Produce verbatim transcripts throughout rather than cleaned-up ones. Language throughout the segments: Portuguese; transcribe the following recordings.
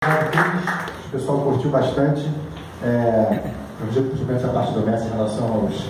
O pessoal curtiu bastante. É, eu já essa parte do Messi em relação aos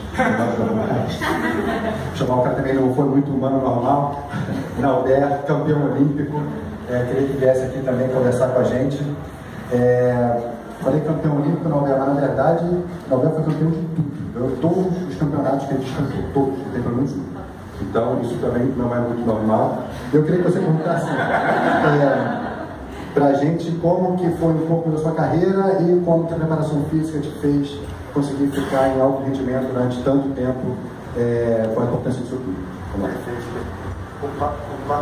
chamar o cara também não foi muito humano normal. Nauber, campeão olímpico. É, queria que viesse aqui também conversar com a gente. É, falei campeão olímpico, Nauber, mas na verdade, Nauber foi campeão de tudo. Ganhou todos os campeonatos que ele descansou, todos, não tem pelo menos um. Então, isso também não é muito normal. Eu queria que você contasse é, pra gente como que foi um pouco da sua carreira e como que a preparação física te fez conseguir ficar em alto rendimento durante tanto tempo, é, com a importância disso tudo. Vamos lá.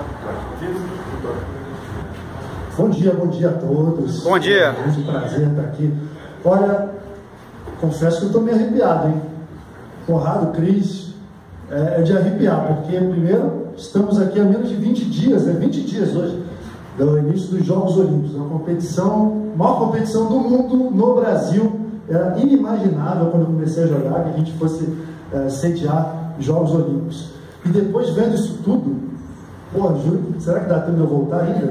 Bom dia, bom dia a todos. Bom dia. É um prazer estar aqui. Olha, confesso que eu estou meio arrepiado, hein? Conrado, Cris, é, é de arrepiar, porque primeiro estamos aqui há menos de vinte dias, né? vinte dias hoje, do início dos Jogos Olímpicos, uma competição, maior competição do mundo no Brasil. Era inimaginável quando eu comecei a jogar que a gente fosse é, sediar Jogos Olímpicos. E depois vendo isso tudo, pô, juro, será que dá tempo de eu voltar ainda?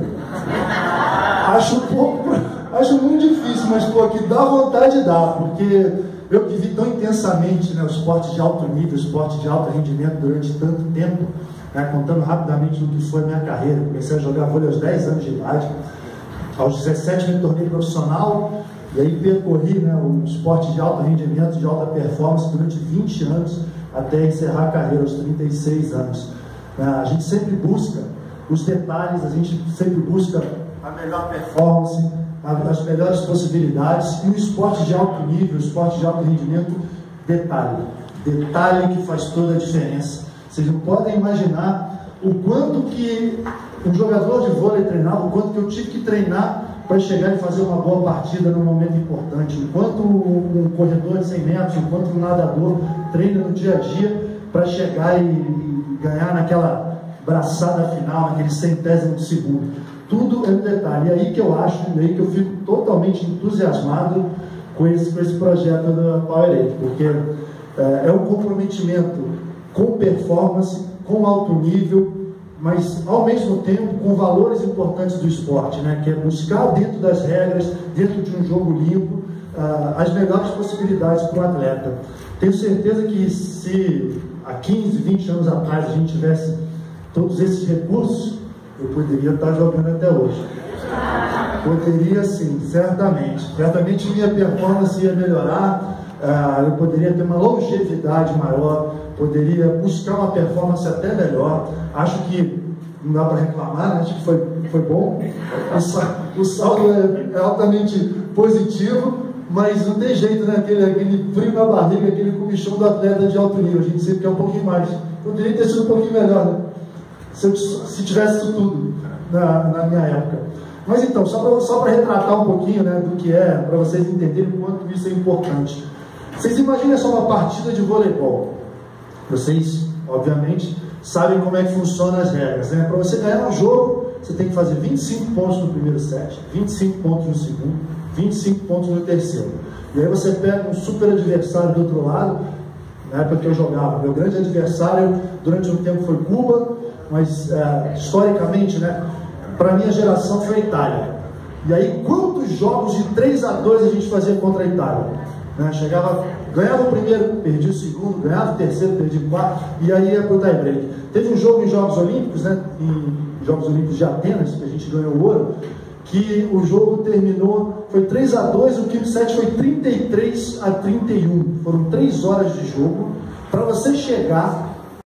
Acho um pouco, acho muito difícil, mas pô, que dá vontade de dar, porque eu que vi tão intensamente, né, o esporte de alto nível, o esporte de alto rendimento durante tanto tempo, né, contando rapidamente o que foi a minha carreira. Comecei a jogar vôlei aos dez anos de idade, aos dezessete me tornei profissional, e aí percorri, né, o esporte de alto rendimento, de alta performance durante vinte anos, até encerrar a carreira aos trinta e seis anos. A gente sempre busca os detalhes, a gente sempre busca a melhor performance, as melhores possibilidades, e o esporte de alto nível, o esporte de alto rendimento, detalhe, detalhe que faz toda a diferença. Vocês não podem imaginar o quanto que um jogador de vôlei treinava, o quanto que eu tive que treinar para chegar e fazer uma boa partida num momento importante, o quanto um corredor de cem metros, o quanto um nadador treina no dia a dia para chegar e, e ganhar naquela braçada final, naquele centésimo de segundo. Tudo é um detalhe. E aí que eu acho, e aí que eu fico totalmente entusiasmado com esse, com esse projeto da Powerade, porque é, é um comprometimento com performance, com alto nível, mas ao mesmo tempo com valores importantes do esporte, né? Que é buscar dentro das regras, dentro de um jogo limpo, uh, as melhores possibilidades para o atleta. Tenho certeza que se há quinze, vinte anos atrás a gente tivesse todos esses recursos, eu poderia estar jogando até hoje. Poderia sim, certamente. Certamente minha performance ia melhorar, uh, eu poderia ter uma longevidade maior, poderia buscar uma performance até melhor. Acho que não dá para reclamar, né? Acho que foi, foi bom. O, o saldo é, é altamente positivo, mas não tem jeito, né? Aquele, aquele frio na barriga, aquele comichão do atleta de alto nível. A gente sempre quer um pouquinho mais. Poderia ter sido um pouquinho melhor, né? Se, eu, se tivesse isso tudo na, na minha época. Mas então, só para retratar um pouquinho, né, do que é, para vocês entenderem o quanto isso é importante. Vocês imaginem só uma partida de voleibol. Vocês, obviamente, sabem como é que funcionam as regras, né? Para você ganhar um jogo, você tem que fazer vinte e cinco pontos no primeiro set, vinte e cinco pontos no segundo, vinte e cinco pontos no terceiro. E aí você pega um super adversário do outro lado. Na época que eu jogava, meu grande adversário durante um tempo foi Cuba, mas é, historicamente, né, para a minha geração foi a Itália. E aí quantos jogos de três a dois a gente fazia contra a Itália? Né? Chegava, ganhava o primeiro, perdia o segundo, ganhava o terceiro, perdia o quarto, e aí ia para o tie break. Teve um jogo em Jogos Olímpicos, né, em Jogos Olímpicos de Atenas, que a gente ganhou o ouro, que o jogo terminou, foi três a dois, o quinto set foi trinta e três a trinta e um. Foram três horas de jogo para você chegar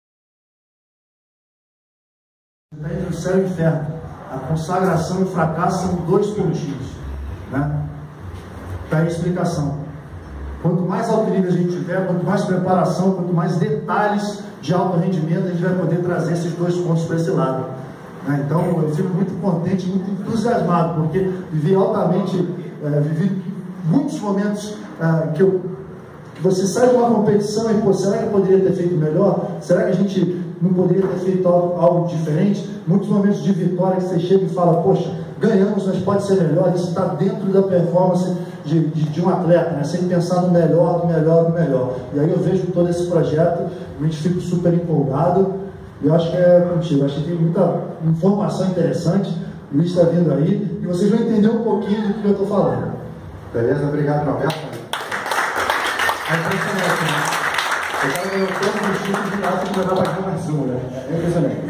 entre o céu e o inferno. A consagração e o fracasso são dois pontinhos, né? Tá aí a explicação. Quanto mais alto nível a gente tiver, quanto mais preparação, quanto mais detalhes de alto rendimento, a gente vai poder trazer esses dois pontos para esse lado. Né? Então, eu fico muito contente, muito entusiasmado, porque vivi altamente, é, vivi muitos momentos é, que, eu, que você sai de uma competição e, pô, será que eu poderia ter feito melhor? Será que a gente não poderia ter feito algo, algo diferente? Muitos momentos de vitória que você chega e fala, poxa, ganhamos, mas pode ser melhor. Isso está dentro da performance de, de, de um atleta, né? Sempre pensar no melhor, no melhor, no melhor. E aí eu vejo todo esse projeto, realmente fico super empolgado. E eu acho que é contigo, acho que tem muita informação interessante. O Luiz está vindo aí e vocês vão entender um pouquinho do que eu estou falando. Beleza? Obrigado, Norberto. É impressionante, né? O cara ganhou todos os títulos de nada de levar para mais um, né? É impressionante.